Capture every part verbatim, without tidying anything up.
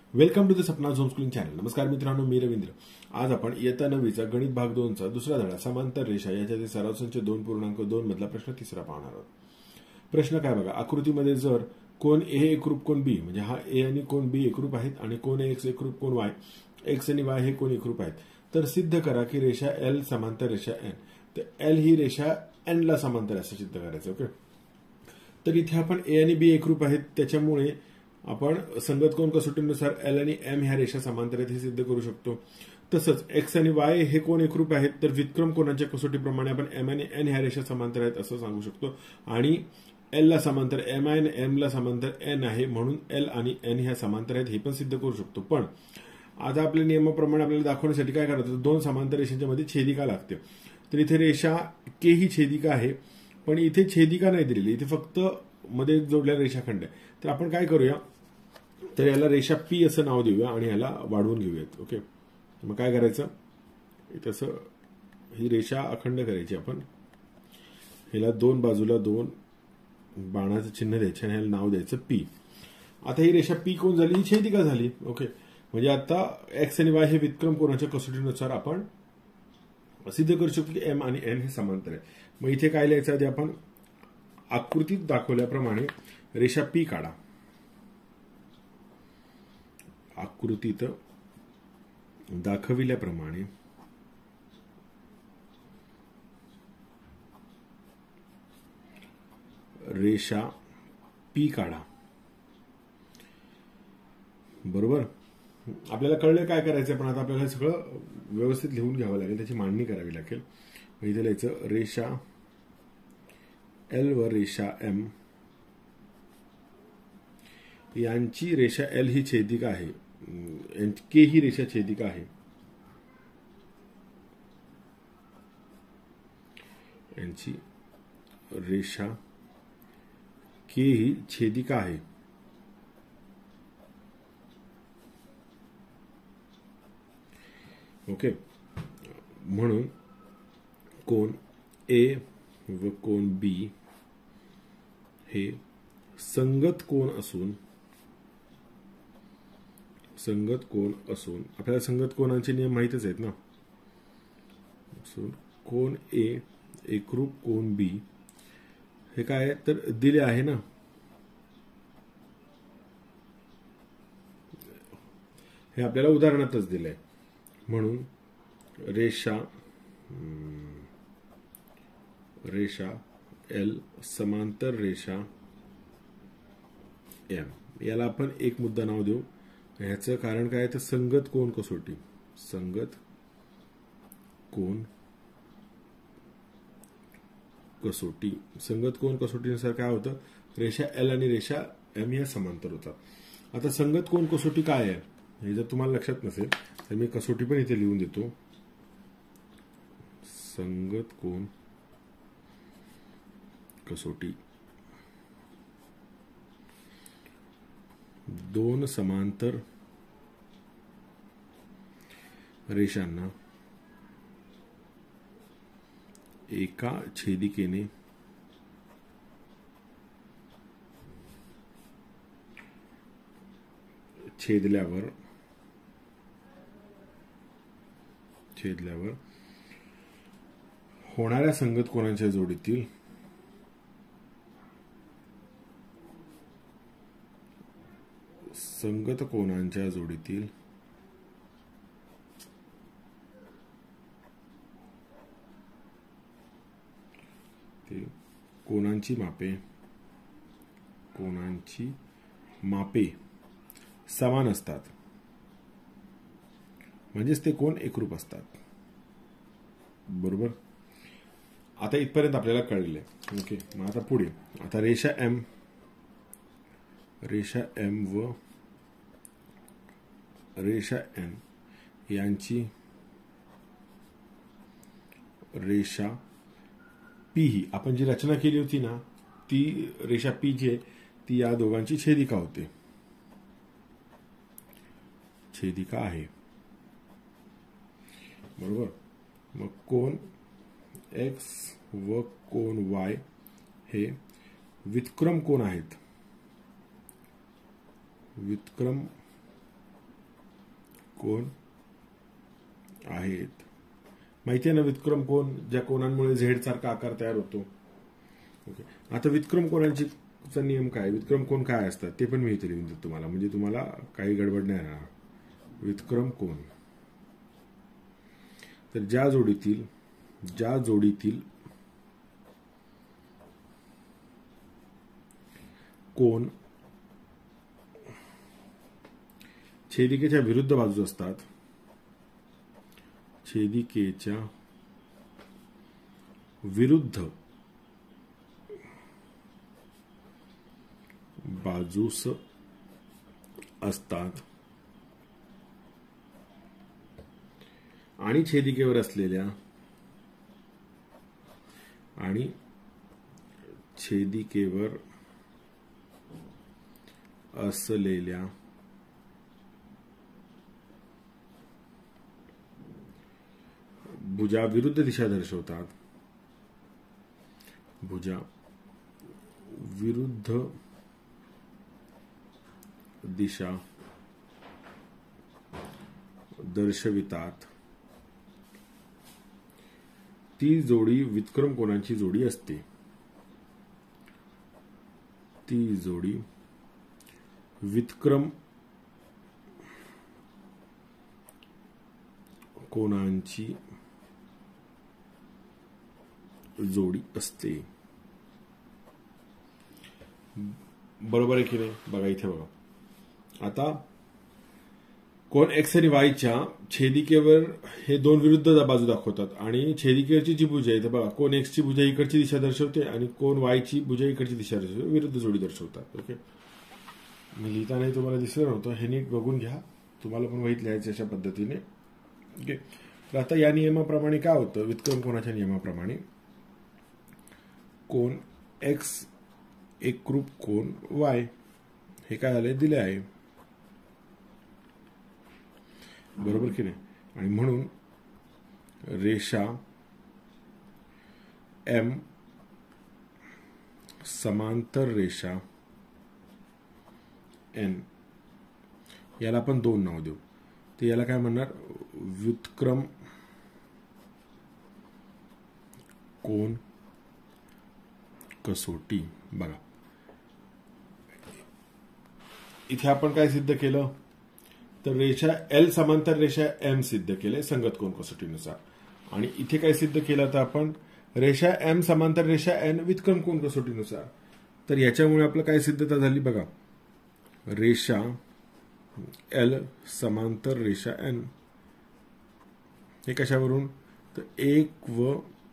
Welcome to the Sapna homeschooling channel. नमस्कार मित्रांनो, मी रवींद्र. आज आपण इयत्ता नववीचा गणित भाग दोनचा दुसरा धडा समांतर रेषा याच्यातील सराव संच दोन पूर्णांक दोन मधला प्रश्न तिसरा पाहणार आहोत. प्रश्न काय बघा, आकृतीमध्ये जर कोण ए एकरूप कोण बी, म्हणजे हा ए आणि कोण बी एकरूप आहेत आणि कोण एक्स एकरूप कोण वाय, एक्स आणि वाय हे कोण एकरूप आहेत, तर सिद्ध करा की रेषा एल समांतर रेषा एन. तर एल ही रेषा एन ला समांतर असं सिद्ध करायचं. ओके, तर इथे आपण ए आणि बी एकरूप आहेत, त्याच्यामुळे आपण संगत कोण कसोटीनुसार एल आणि एम ह्या रेषा समांतर आहेत हे सिद्ध करू शकतो. तसंच एक्स आणि वाय हे कोण एकरूप आहेत, तर व्युत्क्रम कोणाच्या कसोटीप्रमाणे आपण एम आणि एन ह्या रेषा समांतर आहेत असं सांगू शकतो. आणि एल ला समांतर एम आहे आणि एम ला समांतर एन आहे, म्हणून एल आणि एन ह्या समांतर आहेत हे पण सिद्ध करू शकतो. पण आता आपल्या नियमाप्रमाणे आपल्याला दाखवण्यासाठी काय करायचं, दोन समांतर रेषांच्या मध्ये छेदिका लागते. तर इथे रेषा के ही छेदिका आहे, पण इथे छेदिका नाही दिलेली, इथे फक्त मध्ये जोडलेला रेषाखंड आहे. तर आपण काय करूया, तर याला रेषा पी असं नाव देऊया आणि याला वाढवून घेऊयात. ओके, मग काय करायचं, तसं ही रेषा अखंड करायची. आपण ह्याला दोन बाजूला दोन बाणाचं चिन्ह द्यायचं आणि ह्याला नाव द्यायचं पी. आता ही रेषा पी कोण झाली, ही छेदिका झाली. ओके, म्हणजे आता एक्स आणि वाय हे व्युत्क्रम कोणाच्या कसोटीनुसार आपण सिद्ध करू शकतो की एम आणि एन हे समांतर आहे. मग इथे काय लिहायचं, आधी आपण आकृतीत दाखवल्याप्रमाणे रेषा पी काढा. आकृतीत दाखविल्याप्रमाणे रेषा पी काढा. बरोबर, आपल्याला कळलं काय करायचं, पण आता आपल्याला हे सगळं व्यवस्थित लिहून घ्यावं लागेल, त्याची मांडणी करावी लागेल. इथे लिहायचं रेषा एल व रेषा एम यांची रेषा एल ही छेदिका आहे, के ही रेषा छेदिका आहे, यांची रेषा के ही छेदिका आहे. ओके, म्हणून कोण ए व कोण बी हे संगत कोण असून संगत कोण असून आपल्याला संगत कोणाचे नियम माहितच आहेत ना. कोण ए एकरूप कोण बी हे काय तर दिले आहे ना. हे आपल्याला उदाहरणातच दिलंय. म्हणून रेषा रेषा एल समांतर रेषा एम, याला आपण एक मुद्दा नाव देऊ. ह्याचं कारण काय, तर संगत कोण कसोटी. संगत कोण कसोटी संगत कोण कसोटीनुसार काय होतं, रेषा एल आणि रेषा एम या समांतर होतात. आता संगत कोण कसोटी काय आहे हे जर तुम्हाला लक्षात नसेल तर मी कसोटी पण इथे लिहून देतो. संगत कोण कसोटी दोन समांतर रेषांना एका छेदिकेने छेदल्यावर छेदल्यावर होणाऱ्या संगत कोणाच्या जोडीतील संगत कोणांच्या जोडीतील ते कोणांची मापे कोणांची मापे समान असतात, म्हणजेच ते कोण एकरूप असतात. बरोबर, आता इथपर्यंत आपल्याला कळले. ओके, मग आता पुढे, आता रेषा एम रेषा एम व रेषा एन यांची रेषा पी ही आपण जी रचना केली होती ना, ती रेषा पी जी आहे ती या दोघांची छेदिका होते, छेदिका आहे. बरोबर, मग कोण एक्स व कोण वाय हे व्युत्क्रम कोण आहेत. व्युत्क्रम कोन आहेत. माहिती आहे ना व्युत्क्रम कोन, ज्या कोनांमुळे झेड सारखा आकार तयार होतो. ओके, आता व्युत्क्रम कोनांची नियम काय, व्युत्क्रम कोन काय असतात ते पण मी इथे लिहून देतो तुम्हाला, म्हणजे तुम्हाला काही गडबड नाही राहणार. व्युत्क्रम कोन, तर ज्या जोडीतील ज्या जोडीतील कोन छेदिकेच्या विरुद्ध बाजूस असतात, छेदिकेच्या विरुद्ध बाजूस असतात आणि छेदिकेवर असलेल्या आणि छेदिकेवर असलेल्या भुजा विरुद्ध दिशा दर्शवतात. भुजा विरुद्ध दिशा दर्शवितात. ती जोडी व्युत्क्रम कोनांची जोडी असते. ती जोडी व्युत्क्रम कोनांची जोडी असते. बरोबर आहे की नाही? बघा इथे बघा, आता कोन एक्स आणि वायच्या छेदिकेवर हे दोन विरुद्ध बाजू दाखवतात आणि छेदिकेवरची जी भुजा आहे, बघा कोन एक्स ची भुजा इकडची दिशा दर्शवते आणि कोन वाय ची भुजा इकडची दिशा दर्शवते, विरुद्ध जोडी दर्शवतात. ओके, मी लिहिताना तुम्हाला दिसलं नव्हतं, हे नीट बघून घ्या, तुम्हाला पण वहीत लिहायचं अशा पद्धतीने. ओके, तर आता या नियमाप्रमाणे काय होतं, व्युत्क्रम कोनाच्या नियमाप्रमाणे कोन एक्स एकरूप कोन वाय हे काय झालंय, दिले आहे. बरोबर की नाही? आणि म्हणून रेषा एम समांतर रेषा एन, याला आपण दोन नाव देऊ. तर याला काय म्हणणार, व्युत्क्रम कोन कसोटी. बघा इथे आपण काय सिद्ध केलं, तर रेषा एल समांतर रेषा एम सिद्ध केले संगत कोन कसोटीनुसार. आणि इथे काय सिद्ध केलं तर आपण रेषा एम समांतर रेषा एन व्युत्क्रम कोन कसोटीनुसार. तर याच्यामुळे आपलं काय सिद्धता झाली बघा, रेषा एल समांतर रेषा एन हे कशावरून, तर एक व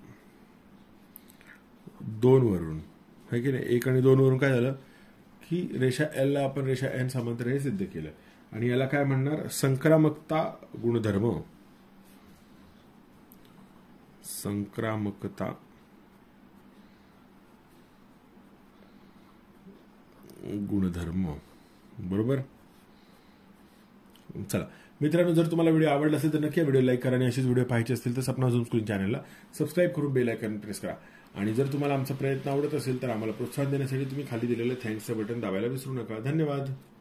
दोन वरून है की नाही. एक आणि दोन वरून काय झालं की रेषा एल ला आपण रेषा एन समांतर हे सिद्ध केलं. आणि याला काय म्हणणार, संक्रामकता गुणधर्म. संक्रामकता गुणधर्म. बरोबर. चला मित्रांनो, जर तुम्हाला व्हिडिओ आवडला असेल तर नक्की व्हिडिओ लाईक करा आणि असेच व्हिडिओ पाहायचे असतील तर सपना झूम स्कूल चॅनलला सबस्क्राईब करून बेल आयकॉन प्रेस करा. आणि जर तुम्हाला आमचा प्रयत्न आवडत असेल तर आम्हाला प्रोत्साहन देण्यासाठी तुम्ही खाली दिलेलं थँक्सचं बटन दाबायला विसरू नका. धन्यवाद.